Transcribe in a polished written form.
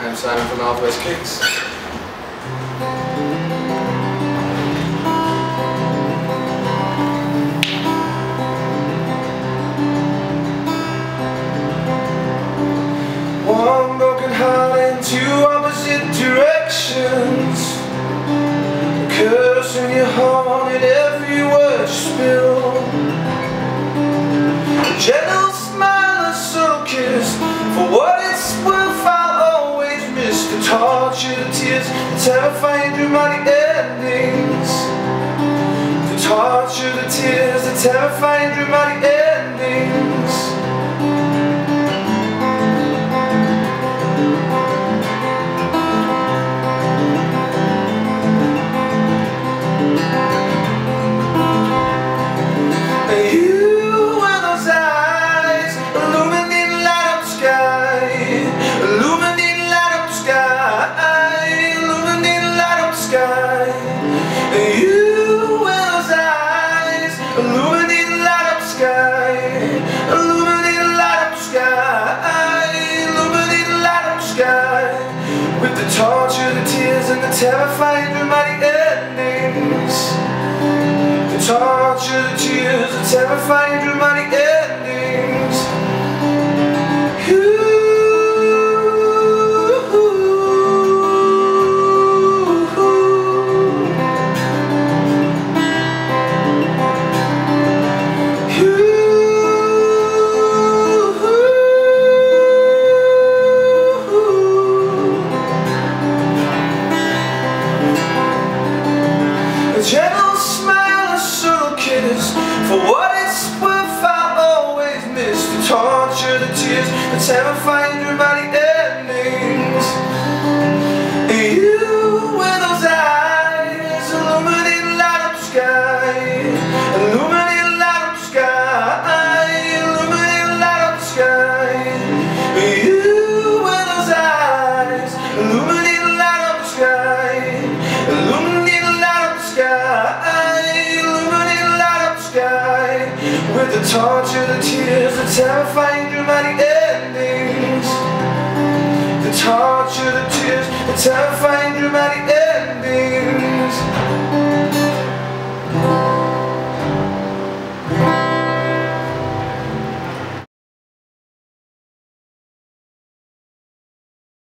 I'm Simon from Alvarez Kicks. One broken heart in two opposite directions, a curse in your heart in every word you spill, a gentle smile, a subtle kiss. For what it's worth, I'll always miss the torture, the tears, the terrifying dramatic endings. The torture, the tears, the terrifying dramatic endings. Torture, the tears, and the terrifying dramatic endings. The torture, the tears, the terrifying dramatic endings. A gentle smile, a subtle kiss. For what it's worth, I'll always miss the torture, the tears, the terrifying dramatic endings. And you with those eyes, illuminating light up the sky, illuminating light up the sky, illuminating light up the sky. And you with those eyes, illuminating light up the sky, illuminating light up the sky, illuminating light up the sky. With the torture, the tears, the terrifying dramatic endings. The torture, the tears, the terrifying dramatic endings.